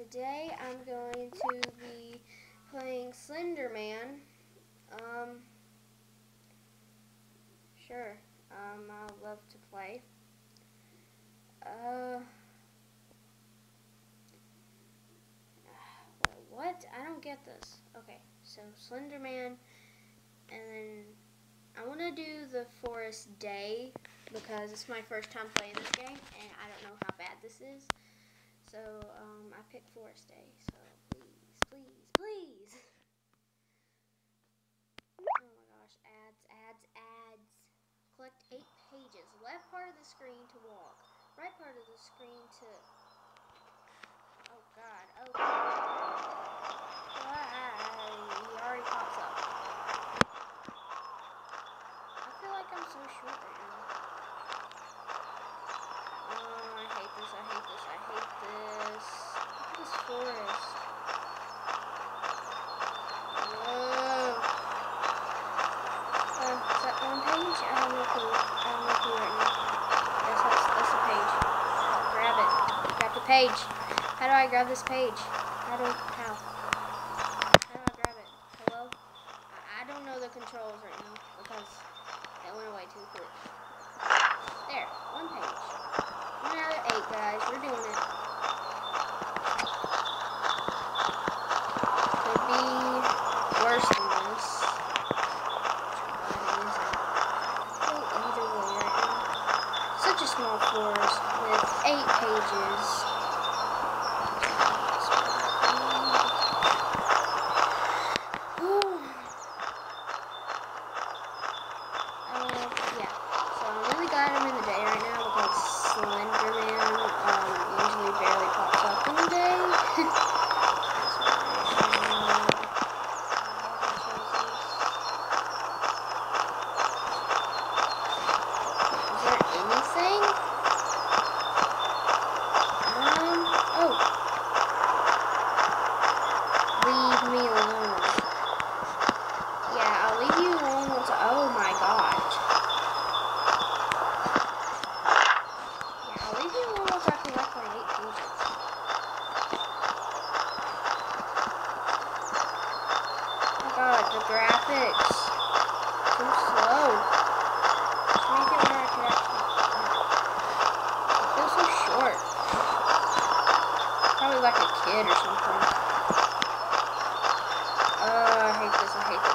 Today I'm going to be playing Slenderman. Sure. I'd love to play. What? I don't get this. Okay, so Slenderman, and then I want to do the Forest Day because it's my first time playing this game, and I don't know how bad this is. So, I picked Forest Day, so please, please, please. Oh my gosh, ads. Collect 8 pages. Left part of the screen to walk. Right part of the screen to... Oh god, Why? He already pops up. I feel like I'm so short right now. I hate this. Look at this forest. Whoa. Is that one page? I have no clue right now. Yes, that's the page. Grab it. Grab the page. How do I grab this page? How do I grab it? Hello? I don't know the controls right now because it went away too quick. There. One page. 1 out of 8, guys. We're doing it. Could be worse than this. Go either way right now. Such a small forest with 8 pages. Yeah. So I'm really glad I'm in the day right now because Slenderman usually barely pops up in the day. Is there anything? Oh. Leave me alone. Yeah, I'll leave you alone once. Oh my gosh. Yeah, I'll leave you alone once I collect my 8 pages. Oh my god, the graphics. Too slow. Let's make it where I can actually. It feels so short. Probably like a kid or something. I hate this. I wish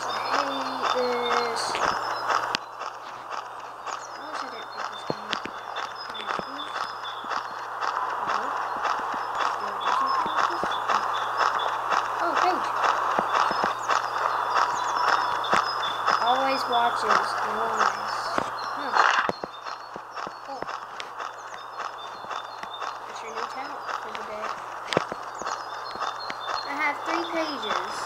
I didn't pick this game. Oh, page. Always watches. Nice. Cool. That's your new talent for the day. I have 3 pages.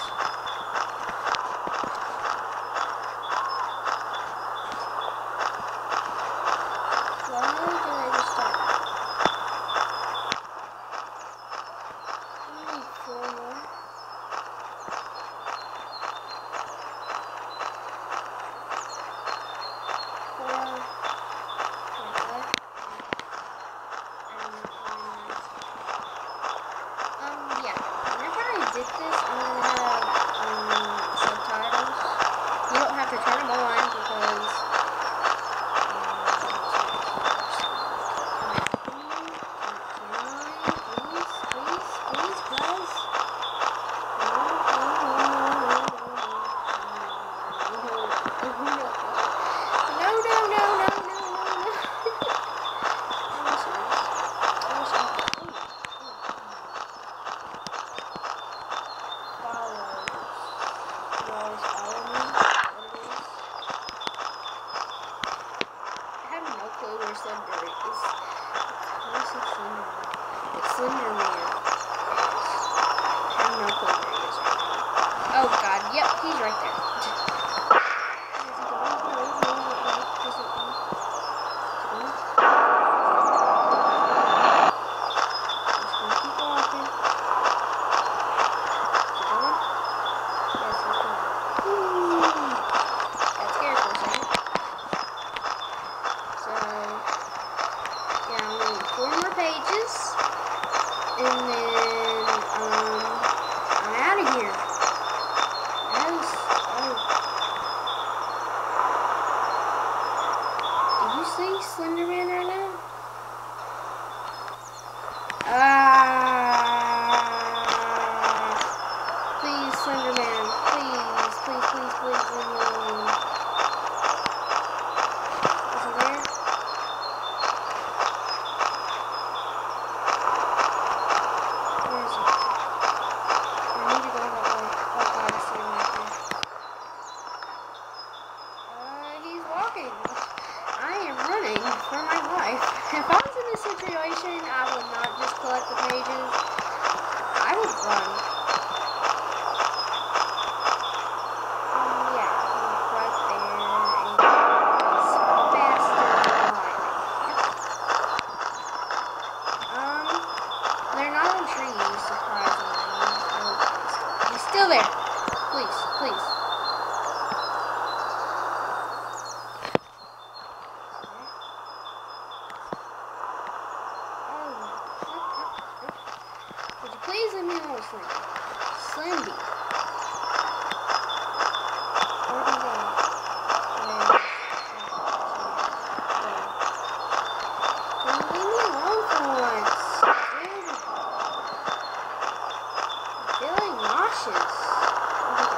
Slenderman. I have no clue where he is right now. Oh god, yep, he's right there. And then Slenderman right now? Please, Slenderman. Please, please, please, please, leave me alone. Is he there? Where is he? I need to go that way. Oh god, I see him right there. He's walking. I am running for my life. If I was in this situation, I would not just collect the pages. I would run. Yeah, he's right there, and he's faster than lightning. They're not on trees, surprisingly. He's still there. Please, please. Would you please leave me alone, Slendy? Slendy. Where'd he go? Can you leave me alone for once? Dude. I'm feeling nauseous. Where'd he go?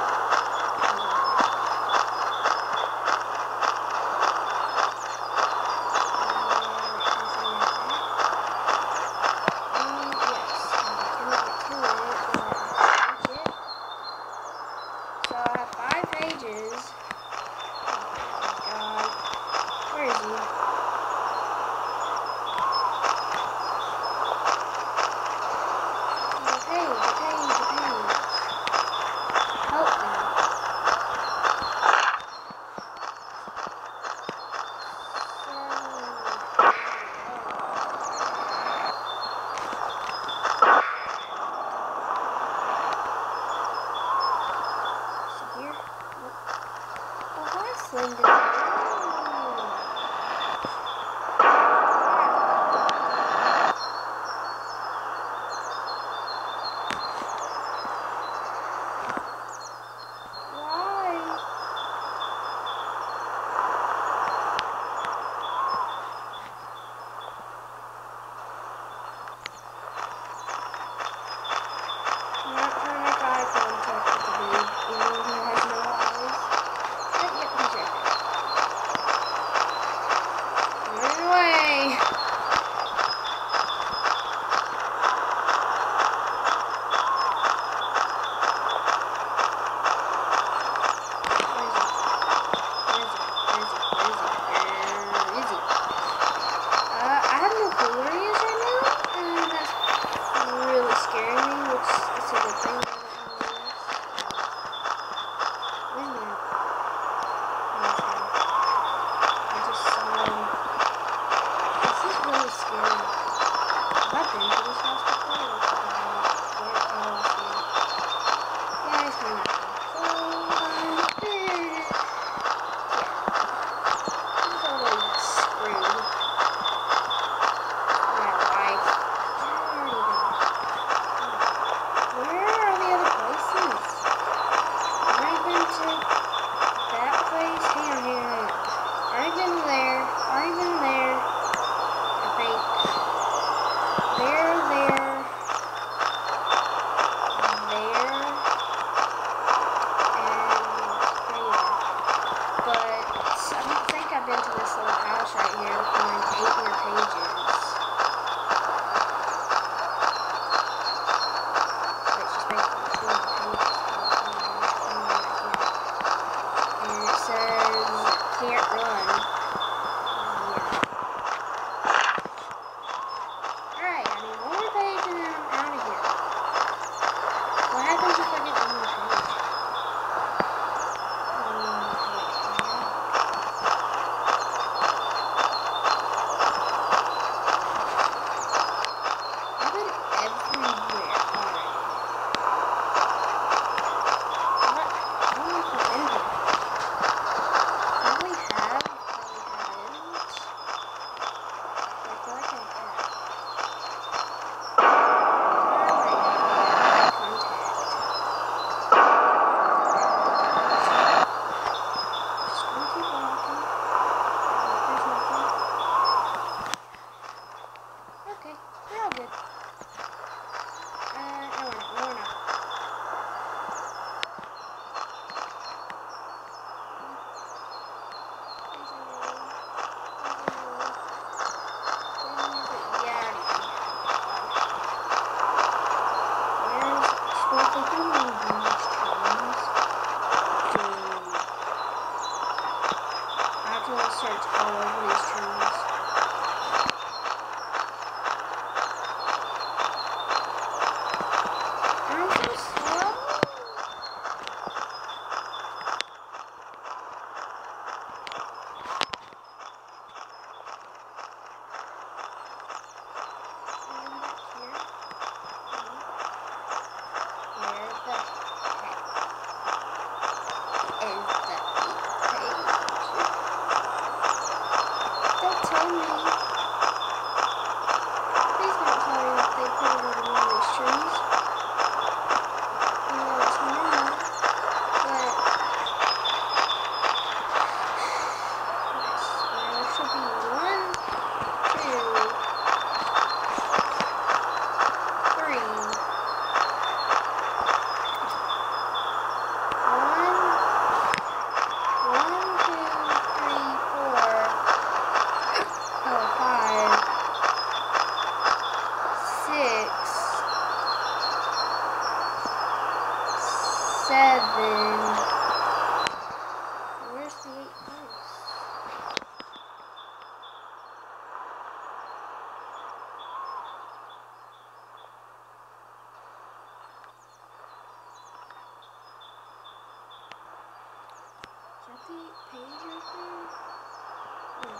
the page right there? Yeah.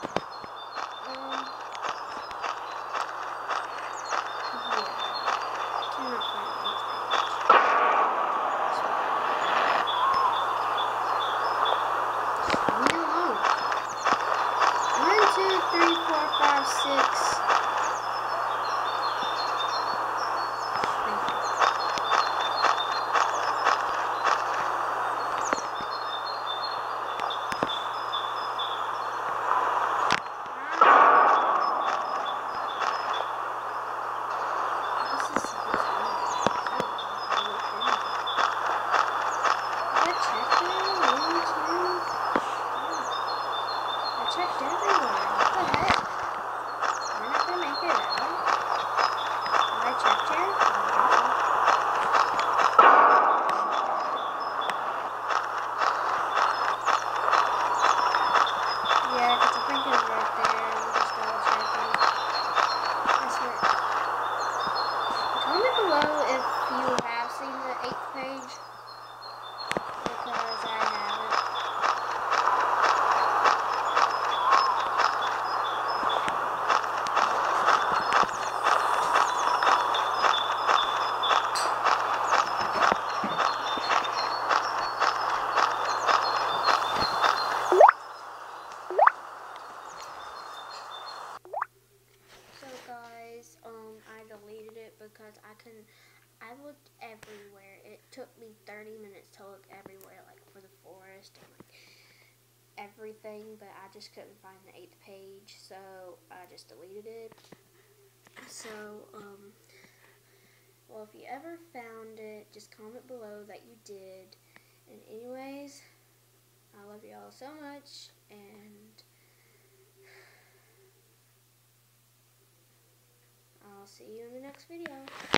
Cannot find the 8th page. Leave me alone. 1, 2, 3, 4, 5, 6. Checked everywhere. What the heck? We're not gonna make it out. Have I checked here? Yeah, because I think it was right there. I'm just double checking. I swear. Comment below if you have seen the 8th page. Because I haven't. So guys, I deleted it because I looked everywhere. It took me 30 minutes to look everywhere, like for the forest and like everything, but I just couldn't find the 8th page, so I just deleted it. So, well, if you ever found it, just comment below that you did. And anyways, I love you all so much, and I'll see you in the next video.